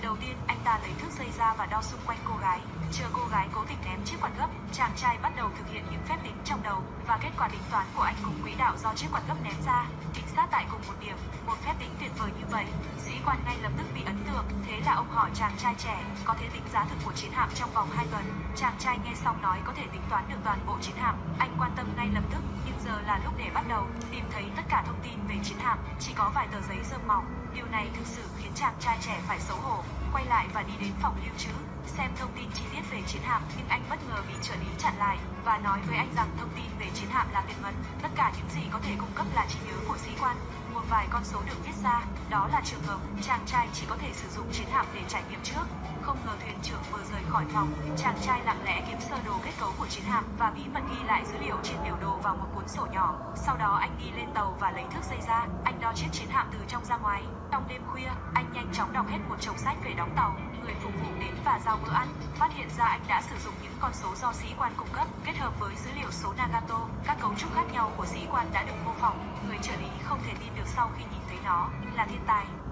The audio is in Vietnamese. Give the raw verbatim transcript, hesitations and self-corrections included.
Đầu tiên, anh ta lấy thước dây ra và đo xung quanh cô gái. Chờ cô gái cố tình ném chiếc quạt gấp, chàng trai bắt đầu thực hiện những phép tính trong đầu và kết quả tính toán của anh cùng quỹ đạo do chiếc quạt gấp ném ra chính xác tại cùng một điểm. Một phép tính tuyệt vời như vậy, sĩ quan ngay lập tức bị ấn tượng. Thế là ông hỏi chàng trai trẻ có thể tính giá thực của chiến hạm trong vòng hai tuần. Chàng trai nghe xong nói có thể tính toán được toàn bộ chiến hạm. Anh quan tâm ngay lập tức, nhưng giờ là lúc để bắt đầu. Tìm thấy tất cả thông tin về chiến hạm, chỉ có vài tờ giấy rơm mỏng. Điều này thực sự khiến chàng trai trẻ phải xấu hổ. Quay lại và đi đến phòng lưu trữ xem thông tin chi tiết về chiến hạm, nhưng anh bất ngờ bị trợ lý chặn lại và nói với anh rằng thông tin về chiến hạm là tuyệt mật. Tất cả những gì có thể cung cấp là trí nhớ của sĩ quan. Một vài con số được viết ra, đó là trường hợp chàng trai chỉ có thể sử dụng chiến hạm để trải nghiệm trước. Không ngờ thuyền trưởng vừa rời khỏi phòng, chàng trai lặng lẽ kiếm sơ đồ kết cấu của chiến hạm và bí mật ghi lại dữ liệu trên biểu đồ vào một cuốn sổ nhỏ. Sau đó anh đi lên tàu và lấy thước dây ra, anh đo chiếc chiến hạm từ trong ra ngoài. Trong đêm khuya, anh nhanh chóng đọc hết một chồng sách về đóng tàu. Người phục vụ đến và giao bữa ăn, phát hiện ra anh đã sử dụng những con số do sĩ quan cung cấp kết hợp với dữ liệu số Nagato. Các cấu trúc khác nhau của sĩ quan đã được mô phỏng. Người trợ lý không thể tin được sau khi nhìn thấy nó, là thiên tài.